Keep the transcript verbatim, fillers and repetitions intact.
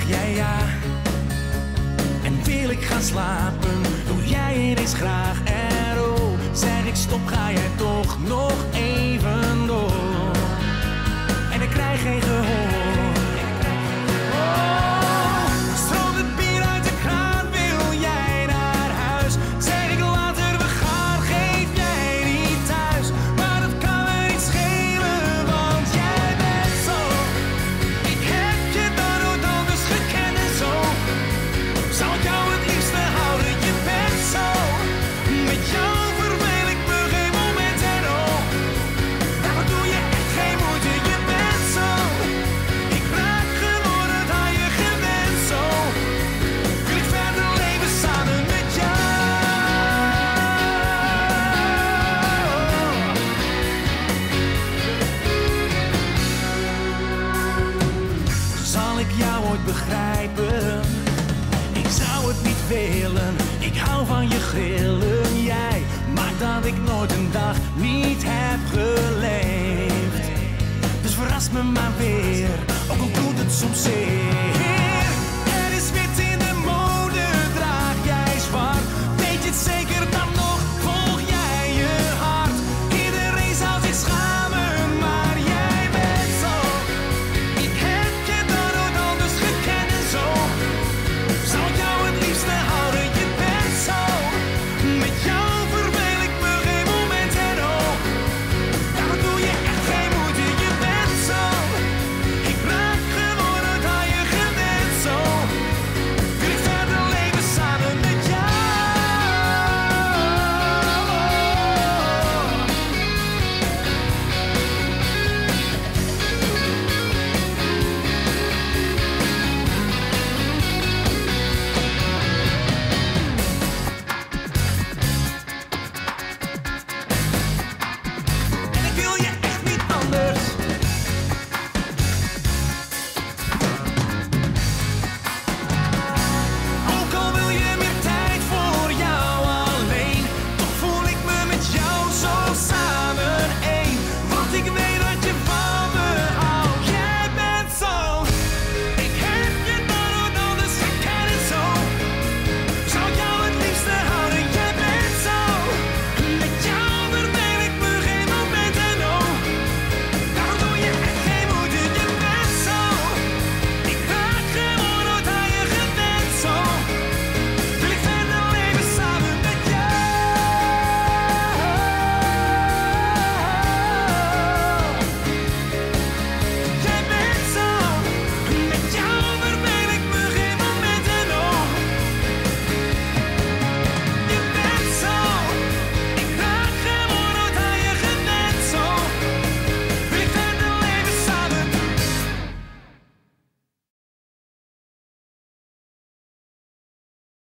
jij ja. En wil ik gaan slapen, doe jij ineens graag. En oh, zeg ik stop, ga jij toch nog even door. En ik krijg geen gehoor. Oh, stroomt het bier uit de kraan, wil jij naar huis? Zeg ik later, we gaan, geef jij niet thuis. Maar dat kan me niet schelen, want jij bent zo. Ik heb je dan nooit anders gekend en zo. Zou ik jou het liefste houden, je bent zo. Met jou verveel ik me geen moment en oh. Daarvoor doe je echt geen moeite, je bent zo. Ik raak geworden aan je gewend zo. Wil ik verder leven samen met jou. Zal ik jou ooit begrijpen? Ik zou het niet willen, ik hou van je grillen. Jij maakt dat ik nooit een dag niet heb geleefd. Dus verras me maar weer, ook al doet het soms zeer.